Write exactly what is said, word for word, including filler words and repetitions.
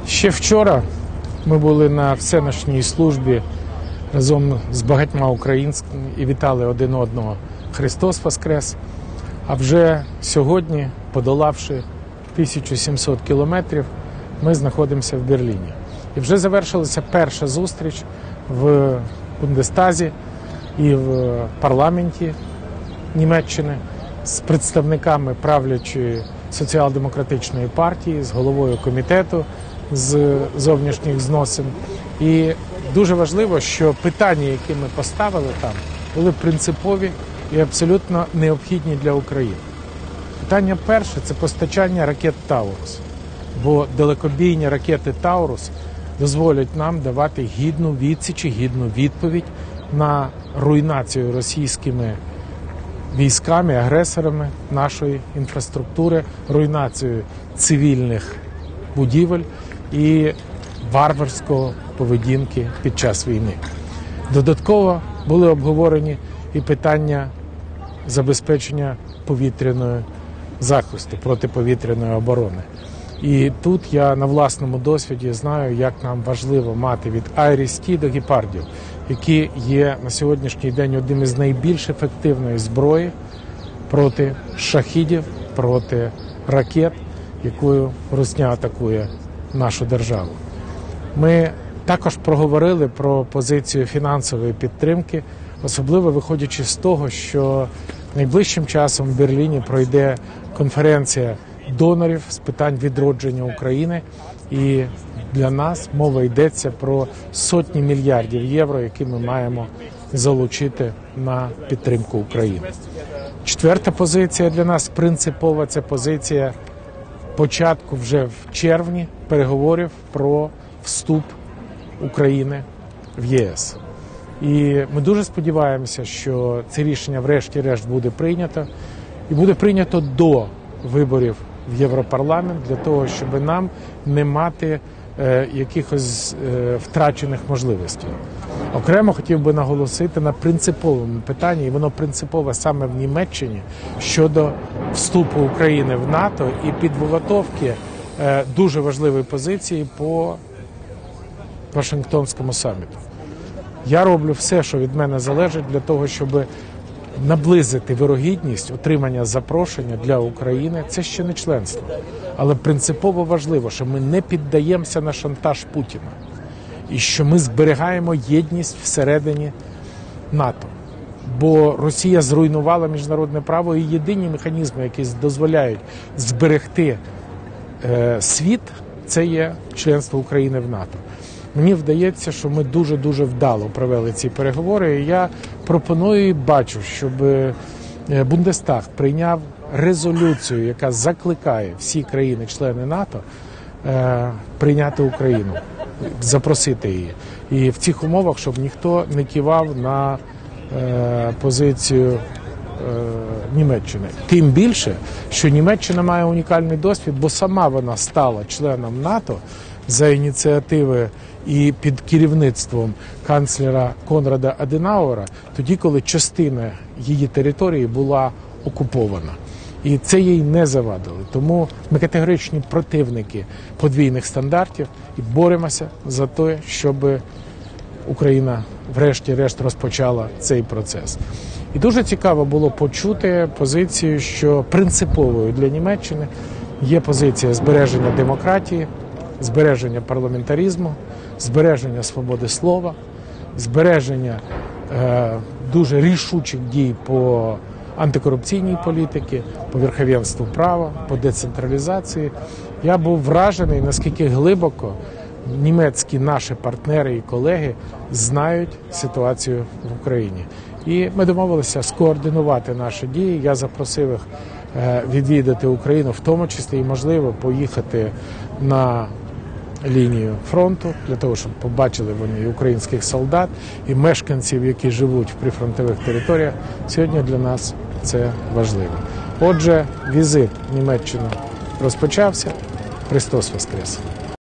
Ще вчора ми були на всеночній службі разом з багатьма українцями і вітали один одного «Христос Воскрес!». А вже сьогодні, подолавши тисячу сімсот кілометрів, ми знаходимося в Берліні. І вже завершилася перша зустріч в Бундестазі і в парламенті Німеччини з представниками правлячої соціал-демократичної партії, з головою комітету з зовнішніх зносин. І дуже важливо, що питання, які ми поставили там, були принципові і абсолютно необхідні для України. Питання перше – це постачання ракет «Таурус», бо далекобійні ракети «Таурус» дозволять нам давати гідну відсіч і гідну відповідь на руйнацію російськими військами, агресорами нашої інфраструктури, руйнацію цивільних будівель і варварської поведінки під час війни. Додатково були обговорені і питання забезпечення повітряної захисту, протиповітряної оборони. І тут я на власному досвіді знаю, як нам важливо мати від «Айріс-Ті» до «Гепардів», які є на сьогоднішній день одним із найбільш ефективної зброї проти шахідів, проти ракет, якою Русня атакує нашу державу. Ми також проговорили про позицію фінансової підтримки, особливо виходячи з того, що найближчим часом в Берліні пройде конференція донорів з питань відродження України, і для нас мова йдеться про сотні мільярдів євро, які ми маємо залучити на підтримку України. Четверта позиція для нас принципова – це позиція початку вже в червні переговорів про вступ України в ЄС. І ми дуже сподіваємося, що це рішення врешті-решт буде прийнято, і буде прийнято до виборів в Європарламент, для того, щоб нам не мати е, якихось е, втрачених можливостей. Окремо хотів би наголосити на принциповому питанні, і воно принципове саме в Німеччині, щодо вступу України в НАТО і підготовки е, дуже важливої позиції по Вашингтонському саміту. Я роблю все, що від мене залежить, для того, щоб наблизити вирогідність отримання запрошення для України. Це ще не членство. Але принципово важливо, що ми не піддаємося на шантаж Путіна. І що ми зберігаємо єдність всередині НАТО. Бо Росія зруйнувала міжнародне право, і єдині механізми, які дозволяють зберегти е, світ, це є членство України в НАТО. Мені вдається, що ми дуже-дуже вдало провели ці переговори, і я пропоную і бачу, щоб Бундестаг прийняв резолюцію, яка закликає всі країни-члени НАТО прийняти Україну, запросити її. І в цих умовах, щоб ніхто не кивав на позицію Німеччини. Тим більше, що Німеччина має унікальний досвід, бо сама вона стала членом НАТО за ініціативи і під керівництвом канцлера Конрада Аденауера, тоді, коли частина її території була окупована. І це їй не завадило. Тому ми категоричні противники подвійних стандартів і боремося за те, щоб Україна врешті-решт розпочала цей процес. І дуже цікаво було почути позицію, що принциповою для Німеччини є позиція збереження демократії, збереження парламентаризму, збереження свободи слова, збереження е, дуже рішучих дій по антикорупційній політиці, по верховенству права, по децентралізації. Я був вражений, наскільки глибоко німецькі наші партнери і колеги знають ситуацію в Україні. І ми домовилися скоординувати наші дії. Я запросив їх е, відвідати Україну, в тому числі і, можливо, поїхати на лінію фронту, для того, щоб побачили вони і українських солдат, і мешканців, які живуть в прифронтових територіях. Сьогодні для нас це важливо. Отже, візит в Німеччину розпочався. Христос Воскрес!